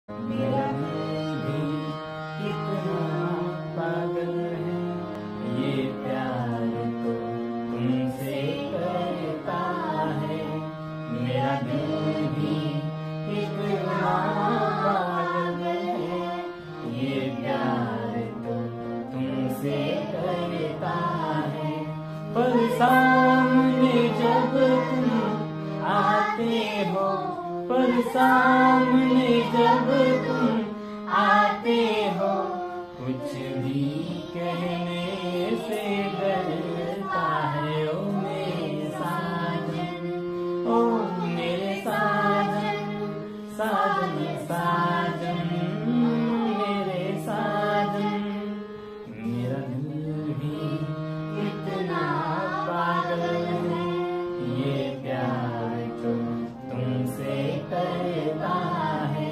मेरा दिल भी कितना पागल है, ये प्यार तो तुमसे करता है। मेरा दिल भी कितना पागल है, ये प्यार तो तुमसे करता है। पर सामने जब तुम आते हो, पर सामने जब तुम आते हो, कुछ भी कहने से डरता है। ओ मेरे साजन, ओ मेरे साजन, साजन साजन, मेरे साजन। मेरा दिल भी इतना पागल है, ये प्यार तो तुमसे करता है।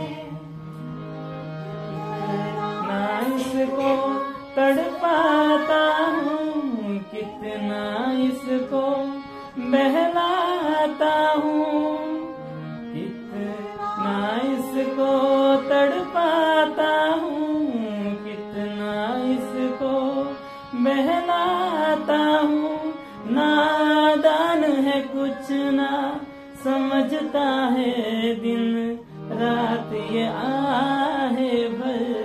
कितना इसको तड़पाता हूँ, कितना इसको बहलाता हूँ, कितना इसको तड़पाता हूँ, कितना इसको बहलाता हूँ। नादान है कुछ ना समझता है, दिन रात ये आहे भर